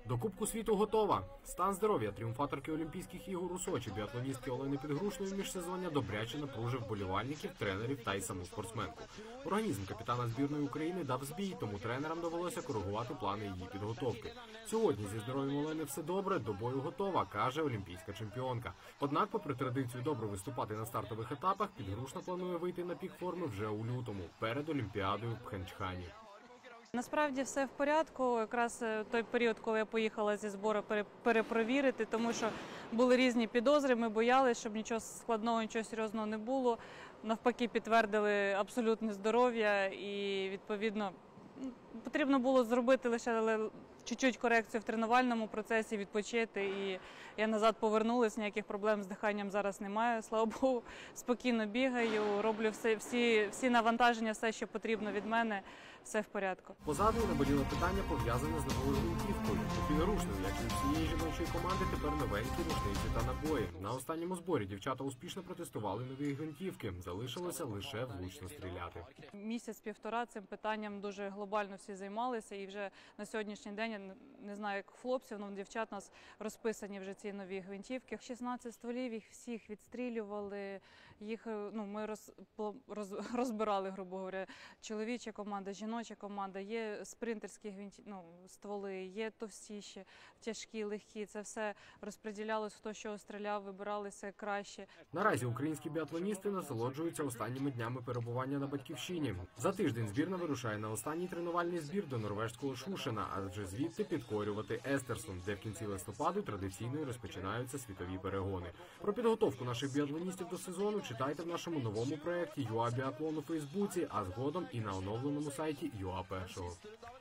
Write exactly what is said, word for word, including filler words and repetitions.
До Кубку світу готова. Стан здоров'я тріумфаторки Олімпійських ігор у Сочі, біатлоністки Олени Підгрушної міжсезоння добряче напружив вболівальників, тренерів та й саму спортсменку. Організм капітана збірної України дав збій, тому тренерам довелося коригувати плани її підготовки. Сьогодні зі здоров'ям Олени все добре, до бою готова, каже олімпійська чемпіонка. Однак, попри традицію добре виступати на стартових етапах, Підгрушна планує вийти на пік форми вже у лютому, перед Олімпіадою в Пхенчхані. Насправді все в порядку, якраз той період, коли я поїхала зі збору перепровірити, тому що були різні підозри, ми боялися, щоб нічого складного, нічого серйозного не було. Навпаки, підтвердили абсолютне здоров'я і, відповідно, потрібно було зробити лише чуть-чуть корекцію в тренувальному процесі, відпочити, і я назад повернулася, ніяких проблем з диханням зараз немає, слава Богу, спокійно бігаю, роблю все, всі, всі навантаження, все, що потрібно від мене, все в порядку. Позаду наболіло питання, пов'язане з новою гвинтівкою. У Підгрушної, як і у всієї жіночої команди, тепер новенькі рушниці та набої. На останньому зборі дівчата успішно протестували нові гвинтівки, залишилося лише влучно стріляти. Місяць-півтора цим питанням дуже глобально всі займалися, і вже на сьогоднішній день, я не знаю, як хлопців, але дівчат у нас розписані вже ці нові гвинтівки. шістнадцять стволів, їх всіх відстрілювали, їх, ну, ми роз, роз, розбирали, грубо говоря, чоловіча команда, жіноча команда, є спринтерські гвинті, ну, стволи, є товстіші, тяжкі, легкі, це все розподілялось, хто що стріляв, вибиралися краще. Наразі українські біатлоністи насолоджуються останніми днями перебування на батьківщині. За тиждень збірна вирушає на останній тренувальний збір до норвежського Шушена, адже звідти підкорювати Естерсунд, де в кінці листопаду традиційно розпочинаються світові перегони. Про підготовку наших біатлоністів до сезону читайте в нашому новому проєкті ЮА Біатлон у Фейсбуці, а згодом і на оновленому сайті ЮА Першого.